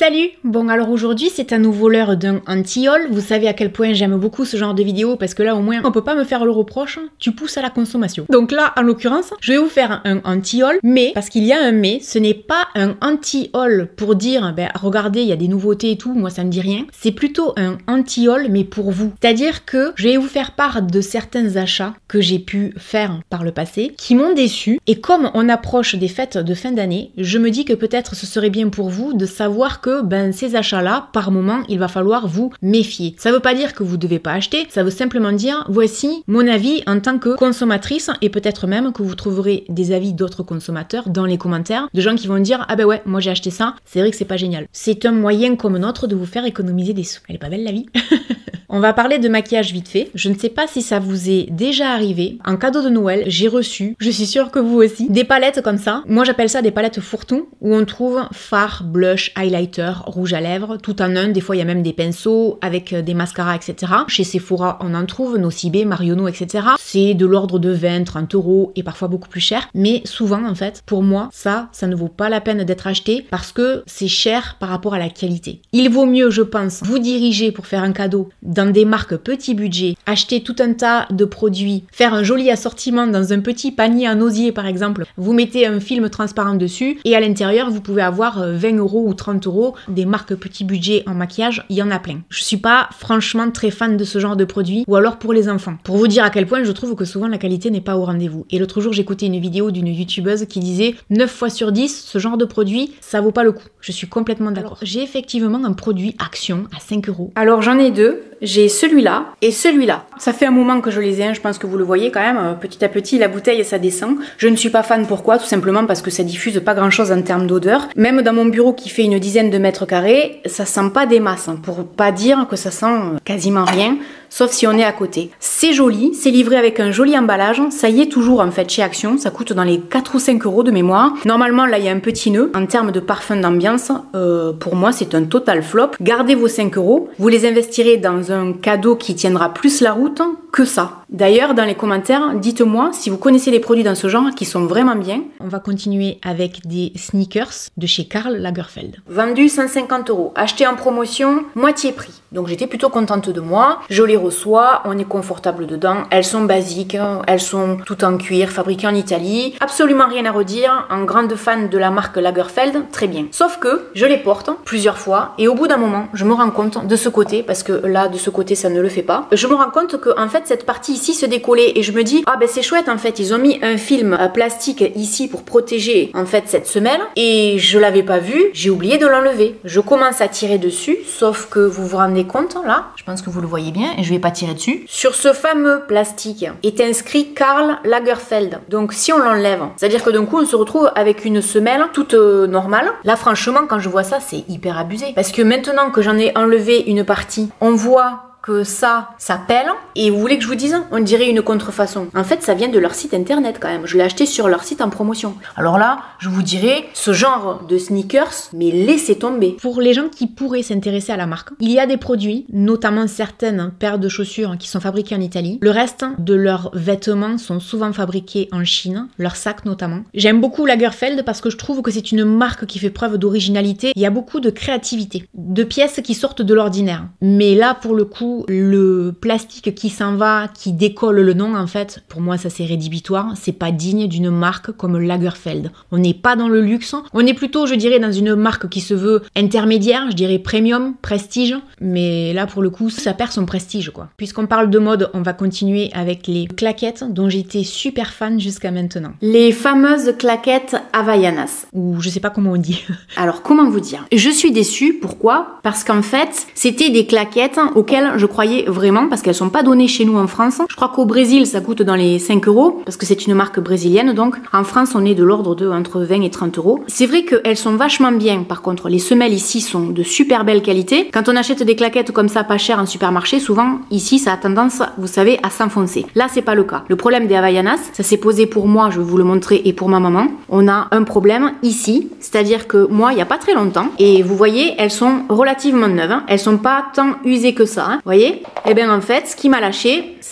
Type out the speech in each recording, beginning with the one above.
Salut! Bon alors aujourd'hui c'est un nouveau leurre d'un anti-haul. Vous savez à quel point j'aime beaucoup ce genre de vidéo parce que là au moins on peut pas me faire le reproche, tu pousses à la consommation. Donc là en l'occurrence je vais vous faire un anti-haul, mais parce qu'il y a un mais, ce n'est pas un anti-haul pour dire ben regardez il y a des nouveautés et tout, moi ça me dit rien. C'est plutôt un anti-haul mais pour vous. C'est-à-dire que je vais vous faire part de certains achats que j'ai pu faire par le passé qui m'ont déçu, et comme on approche des fêtes de fin d'année, je me dis que peut-être ce serait bien pour vous de savoir que ces achats-là, par moment, il va falloir vous méfier. Ça veut pas dire que vous devez pas acheter, ça veut simplement dire voici mon avis en tant que consommatrice, et peut-être même que vous trouverez des avis d'autres consommateurs dans les commentaires, de gens qui vont dire ah ben ouais, moi j'ai acheté ça, c'est vrai que c'est pas génial. C'est un moyen comme un autre de vous faire économiser des sous. Elle est pas belle la vie? On va parler de maquillage vite fait. Je ne sais pas si ça vous est déjà arrivé. En cadeau de Noël, j'ai reçu, je suis sûre que vous aussi, des palettes comme ça. Moi j'appelle ça des palettes fourre-tout, où on trouve fard, blush, highlighter, rouge à lèvres, tout en un. Des fois il y a même des pinceaux avec des mascaras, etc. Chez Sephora on en trouve, Nocibé, Marionneau, etc. C'est de l'ordre de 20, 30 € et parfois beaucoup plus cher. Mais souvent en fait, pour moi, ça ne vaut pas la peine d'être acheté parce que c'est cher par rapport à la qualité. Il vaut mieux, je pense, vous diriger pour faire un cadeau dans des marques petit budget, acheter tout un tas de produits, faire un joli assortiment dans un petit panier en osier par exemple, vous mettez un film transparent dessus et à l'intérieur vous pouvez avoir 20 € ou 30 €, des marques petit budget en maquillage, il y en a plein. Je suis pas franchement très fan de ce genre de produits, ou alors pour les enfants. Pour vous dire à quel point je trouve que souvent la qualité n'est pas au rendez-vous. Et l'autre jour j'écoutais une vidéo d'une youtubeuse qui disait 9 fois sur 10, ce genre de produit, ça vaut pas le coup. Je suis complètement d'accord. J'ai effectivement un produit Action à 5 €. Alors j'en ai deux. J'ai celui-là et celui-là. Ça fait un moment que je les ai, je pense que vous le voyez quand même. Petit à petit, la bouteille, ça descend. Je ne suis pas fan, pourquoi? Tout simplement parce que ça diffuse pas grand-chose en termes d'odeur. Même dans mon bureau qui fait une dizaine de mètres carrés, ça sent pas des masses. Pour pas dire que ça sent quasiment rien, sauf si on est à côté. C'est joli, c'est livré avec un joli emballage. Ça y est toujours en fait chez Action. Ça coûte dans les 4 ou 5 € de mémoire. Normalement, là, il y a un petit nœud. En termes de parfum d'ambiance, pour moi, c'est un total flop. Gardez vos 5 €. Vous les investirez dans un cadeau qui tiendra plus la route que ça. D'ailleurs, dans les commentaires, dites-moi si vous connaissez les produits dans ce genre qui sont vraiment bien. On va continuer avec des sneakers de chez Karl Lagerfeld. Vendu 150 €, acheté en promotion, moitié prix. Donc j'étais plutôt contente de moi. Je les reçois, on est confortable dedans. Elles sont basiques, elles sont toutes en cuir, fabriquées en Italie. Absolument rien à redire. En grande fan de la marque Lagerfeld, très bien. Sauf que je les porte plusieurs fois et au bout d'un moment, je me rends compte de ce côté, parce que là, de ce côté, ça ne le fait pas. Je me rends compte que en fait, cette partie ici se décollait et je me dis ah ben c'est chouette en fait, ils ont mis un film plastique ici pour protéger en fait cette semelle et je l'avais pas vu, j'ai oublié de l'enlever. Je commence à tirer dessus, sauf que vous vous rendez compte là, je pense que vous le voyez bien et je vais pas tirer dessus. Sur ce fameux plastique est inscrit Karl Lagerfeld. Donc si on l'enlève, c'est-à-dire que d'un coup on se retrouve avec une semelle toute normale. Là franchement quand je vois ça c'est hyper abusé parce que maintenant que j'en ai enlevé une partie, on voit que ça pèle, et vous voulez que je vous dise, on dirait une contrefaçon. En fait, ça vient de leur site internet quand même. Je l'ai acheté sur leur site en promotion. Alors là, je vous dirais, ce genre de sneakers, mais laissez tomber. Pour les gens qui pourraient s'intéresser à la marque, il y a des produits, notamment certaines paires de chaussures qui sont fabriquées en Italie. Le reste de leurs vêtements sont souvent fabriqués en Chine, leurs sacs notamment. J'aime beaucoup Lagerfeld parce que je trouve que c'est une marque qui fait preuve d'originalité. Il y a beaucoup de créativité, de pièces qui sortent de l'ordinaire. Mais là, pour le coup, le plastique qui s'en va, qui décolle le nom, en fait, pour moi ça c'est rédhibitoire, c'est pas digne d'une marque comme Lagerfeld. On n'est pas dans le luxe, on est plutôt, je dirais, dans une marque qui se veut intermédiaire, je dirais premium, prestige, mais là pour le coup ça perd son prestige quoi. Puisqu'on parle de mode, on va continuer avec les claquettes dont j'étais super fan jusqu'à maintenant. Les fameuses claquettes Havaianas, ou je sais pas comment on dit. Alors comment vous dire? Je suis déçue, pourquoi? Parce qu'en fait, c'était des claquettes auxquelles je croyais vraiment, parce qu'elles sont pas données chez nous en France. Je crois qu'au Brésil ça coûte dans les 5 €, parce que c'est une marque brésilienne, donc en France on est de l'ordre de entre 20 et 30 €. C'est vrai qu'elles sont vachement bien, par contre les semelles ici sont de super belle qualité. Quand on achète des claquettes comme ça pas chères en supermarché, souvent ici ça a tendance, vous savez, à s'enfoncer. Là c'est pas le cas. Le problème des Havaianas, ça s'est posé pour moi, je vais vous le montrer, et pour ma maman. On a un problème ici, c'est-à-dire que moi il y a pas très longtemps, et vous voyez elles sont relativement neuves, elles sont pas tant usées que ça, vous voyez? Et bien en fait ce qui m'a lâché, ça,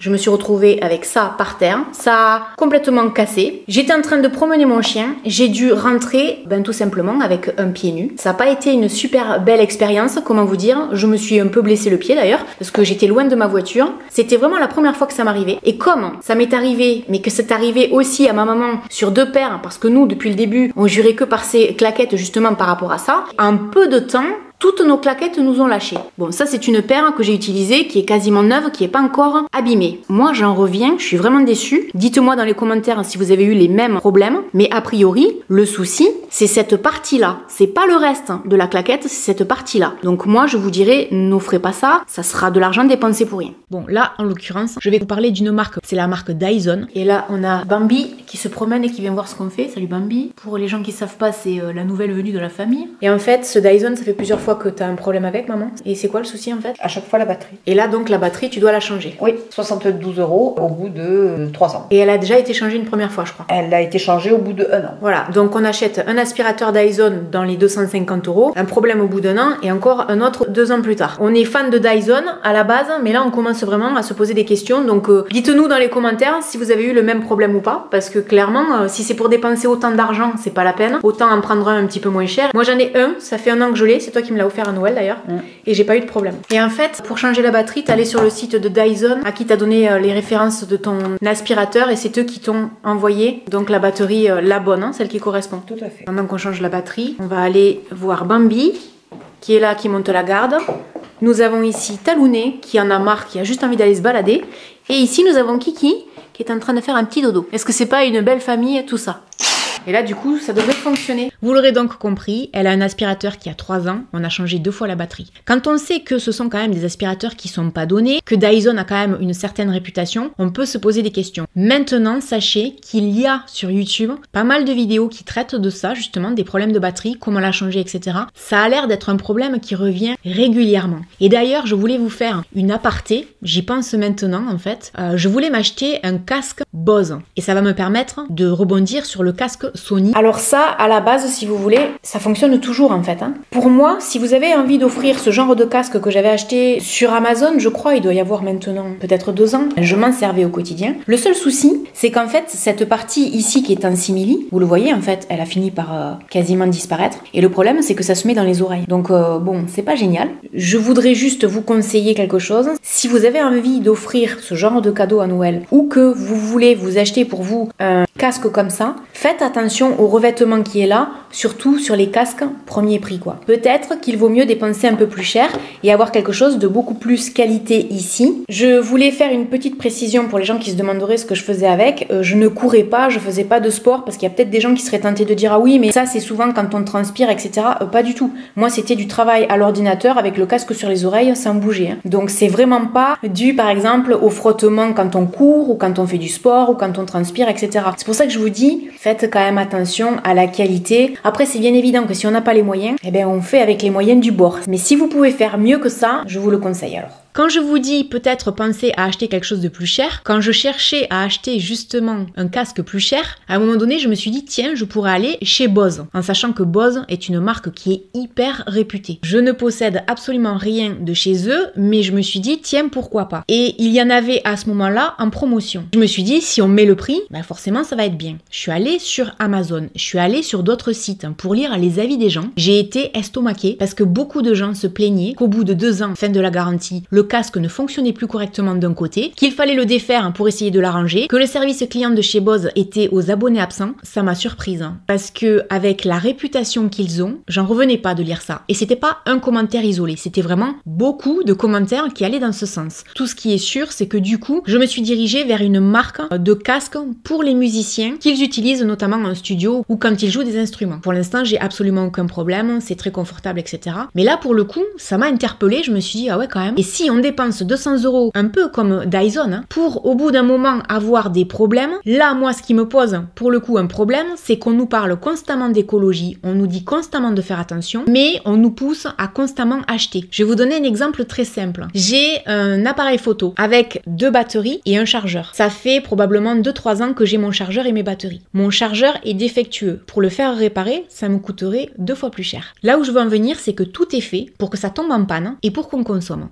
Je me suis retrouvée avec ça par terre. Ça a complètement cassé. J'étais en train de promener mon chien. J'ai dû rentrer, tout simplement, avec un pied nu. Ça n'a pas été une super belle expérience, comment vous dire. Je me suis un peu blessé le pied d'ailleurs, parce que j'étais loin de ma voiture. C'était vraiment la première fois que ça m'arrivait. Et comme ça m'est arrivé, mais que c'est arrivé aussi à ma maman sur 2 paires, parce que nous, depuis le début, on jurait que par ces claquettes justement par rapport à ça, en peu de temps, toutes nos claquettes nous ont lâché. Bon, ça c'est une paire que j'ai utilisée, qui est quasiment neuve, qui n'est pas encore abîmée. Moi j'en reviens, je suis vraiment déçue. Dites-moi dans les commentaires si vous avez eu les mêmes problèmes. Mais a priori, le souci, c'est cette partie-là. C'est pas le reste de la claquette, c'est cette partie-là. Donc moi je vous dirais, n'offrez pas ça, ça sera de l'argent dépensé pour rien. Bon, là en l'occurrence, je vais vous parler d'une marque, c'est la marque Dyson. Et là on a Bambi qui se promène et qui vient voir ce qu'on fait. Salut Bambi. Pour les gens qui savent pas, c'est la nouvelle venue de la famille. Et en fait, ce Dyson, ça fait plusieurs fois que tu as un problème avec, maman. Et c'est quoi le souci en fait? À chaque fois la batterie. Et là donc la batterie, tu dois la changer. Oui, 72 € au bout de 3 ans. Et elle a déjà été changée une première fois, je crois. Elle a été changée au bout de 1 an. Voilà, donc on achète un aspirateur Dyson dans les 250 €, un problème au bout d'1 an et encore un autre 2 ans plus tard. On est fan de Dyson à la base, mais là on commence vraiment à se poser des questions. Donc dites-nous dans les commentaires si vous avez eu le même problème ou pas, parce que clairement, si c'est pour dépenser autant d'argent, c'est pas la peine. Autant en prendre un petit peu moins cher. Moi j'en ai un, ça fait 1 an que je l'ai, c'est toi qui me l'as offert à Noël d'ailleurs, et j'ai pas eu de problème. Et en fait, pour changer la batterie, t'es allé sur le site de Dyson, à qui t'as donné les références de ton aspirateur, et c'est eux qui t'ont envoyé donc la batterie, la bonne, celle qui correspond. Tout à fait. Pendant qu'on change la batterie, on va aller voir Bambi, qui est là, qui monte la garde. Nous avons ici Talounet, qui en a marre, qui a juste envie d'aller se balader. Et ici, nous avons Kiki, qui est en train de faire un petit dodo. Est-ce que c'est pas une belle famille, tout ça? Et là, du coup, ça devrait fonctionner. Vous l'aurez donc compris, elle a un aspirateur qui a 3 ans. On a changé 2 fois la batterie. Quand on sait que ce sont quand même des aspirateurs qui sont pas donnés, que Dyson a quand même une certaine réputation, on peut se poser des questions. Maintenant, sachez qu'il y a sur YouTube pas mal de vidéos qui traitent de ça, justement, des problèmes de batterie, comment la changer, etc. Ça a l'air d'être un problème qui revient régulièrement. Et d'ailleurs, je voulais vous faire une aparté. J'y pense maintenant, en fait. Je voulais m'acheter un casque Bose. Et ça va me permettre de rebondir sur le casque Sony. Alors ça, à la base, si vous voulez, ça fonctionne toujours en fait. Pour moi, si vous avez envie d'offrir ce genre de casque que j'avais acheté sur Amazon, je crois, il doit y avoir maintenant peut-être 2 ans, je m'en servais au quotidien. Le seul souci, c'est qu'en fait, cette partie ici qui est en simili, vous le voyez en fait, elle a fini par quasiment disparaître. Et le problème, c'est que ça se met dans les oreilles. Donc bon, c'est pas génial. Je voudrais juste vous conseiller quelque chose. Si vous avez envie d'offrir ce genre de cadeau à Noël, ou que vous voulez vous acheter pour vous un casque comme ça, faites attention au revêtement qui est là, surtout sur les casques premier prix quoi. Peut-être qu'il vaut mieux dépenser un peu plus cher et avoir quelque chose de beaucoup plus qualité ici. Je voulais faire une petite précision pour les gens qui se demanderaient ce que je faisais avec. Je ne courais pas, je faisais pas de sport, parce qu'il y a peut-être des gens qui seraient tentés de dire ah oui mais ça c'est souvent quand on transpire etc. Pas du tout. Moi c'était du travail à l'ordinateur avec le casque sur les oreilles sans bouger. Donc c'est vraiment pas dû par exemple au frottement quand on court ou quand on fait du sport ou quand on transpire etc. C'est pour ça que je vous dis, faites quand même attention à la qualité. Après c'est bien évident que si on n'a pas les moyens, eh bien on fait avec les moyens du bord. Mais si vous pouvez faire mieux que ça, je vous le conseille alors. Quand je vous dis peut-être penser à acheter quelque chose de plus cher, quand je cherchais à acheter justement un casque plus cher, à un moment donné je me suis dit tiens je pourrais aller chez Bose, en sachant que Bose est une marque qui est hyper réputée. Je ne possède absolument rien de chez eux, mais je me suis dit tiens pourquoi pas. Et il y en avait à ce moment-là en promotion. Je me suis dit si on met le prix, ben forcément ça va être bien. Je suis allée sur Amazon, je suis allée sur d'autres sites pour lire les avis des gens. J'ai été estomaquée parce que beaucoup de gens se plaignaient qu'au bout de 2 ans, fin de la garantie, le casque ne fonctionnait plus correctement d'un côté, qu'il fallait le défaire pour essayer de l'arranger, que le service client de chez Bose était aux abonnés absents. Ça m'a surprise parce que avec la réputation qu'ils ont, j'en revenais pas de lire ça. Et c'était pas un commentaire isolé, c'était vraiment beaucoup de commentaires qui allaient dans ce sens. Tout ce qui est sûr, c'est que du coup, je me suis dirigée vers une marque de casque pour les musiciens qu'ils utilisent notamment en studio ou quand ils jouent des instruments. Pour l'instant, j'ai absolument aucun problème, c'est très confortable, etc. Mais là, pour le coup, ça m'a interpellée, je me suis dit ah ouais quand même. Et si on dépense 200 €, un peu comme Dyson, pour au bout d'un moment avoir des problèmes, là moi ce qui me pose pour le coup un problème, c'est qu'on nous parle constamment d'écologie, on nous dit constamment de faire attention, mais on nous pousse à constamment acheter. Je vais vous donner un exemple très simple. J'ai un appareil photo avec 2 batteries et un chargeur. Ça fait probablement 2-3 ans que j'ai mon chargeur et mes batteries. Mon chargeur est défectueux. Pour le faire réparer, ça me coûterait 2 fois plus cher. Là où je veux en venir, c'est que tout est fait pour que ça tombe en panne et pour qu'on consomme. Je veux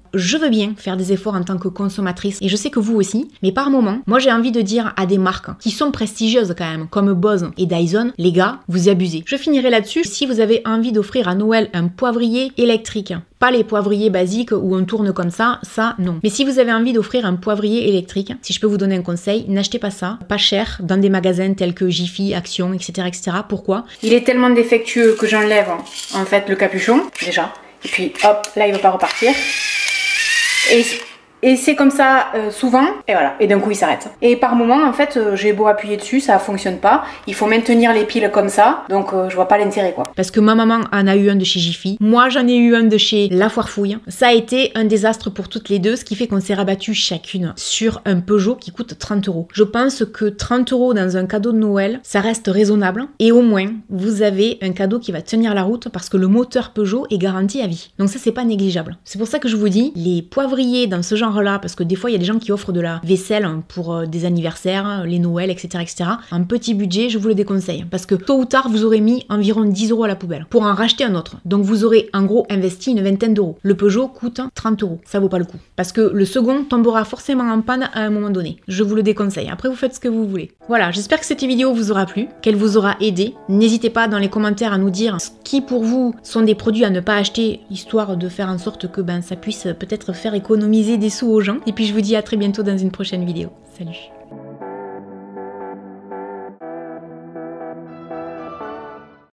bien faire des efforts en tant que consommatrice, et je sais que vous aussi, mais par moment, moi j'ai envie de dire à des marques qui sont prestigieuses quand même, comme Bose et Dyson, les gars, vous abusez. Je finirai là-dessus. Si vous avez envie d'offrir à Noël un poivrier électrique, pas les poivriers basiques où on tourne comme ça non. Mais si vous avez envie d'offrir un poivrier électrique, si je peux vous donner un conseil, n'achetez pas ça, pas cher, dans des magasins tels que Jiffy, Action, etc. etc. Pourquoi? Il est tellement défectueux que j'enlève en fait le capuchon, déjà, et puis hop, là il va pas repartir. Et c'est comme ça souvent, et voilà, et d'un coup il s'arrête. Et par moment, en fait, j'ai beau appuyer dessus, ça fonctionne pas. Il faut maintenir les piles comme ça, donc je vois pas l'intérêt quoi. Parce que ma maman en a eu un de chez Jiffy, moi j'en ai eu un de chez La Foire Fouille. Ça a été un désastre pour toutes les deux, ce qui fait qu'on s'est rabattu chacune sur un Peugeot qui coûte 30 €. Je pense que 30 € dans un cadeau de Noël, ça reste raisonnable. Et au moins, vous avez un cadeau qui va tenir la route parce que le moteur Peugeot est garanti à vie. Donc ça, c'est pas négligeable. C'est pour ça que je vous dis, les poivriers dans ce genre là, parce que des fois il y a des gens qui offrent de la vaisselle pour des anniversaires, les Noëls, etc. Un petit budget, je vous le déconseille, parce que tôt ou tard vous aurez mis environ 10 € à la poubelle pour en racheter un autre. Donc vous aurez en gros investi une vingtaine d'euros. Le Peugeot coûte 30 €, ça vaut pas le coup, parce que le second tombera forcément en panne à un moment donné. Je vous le déconseille, après vous faites ce que vous voulez. Voilà, j'espère que cette vidéo vous aura plu, qu'elle vous aura aidé. N'hésitez pas dans les commentaires à nous dire ce qui pour vous sont des produits à ne pas acheter, histoire de faire en sorte que ça puisse peut-être faire économiser des sous aux gens. Et puis je vous dis à très bientôt dans une prochaine vidéo. Salut!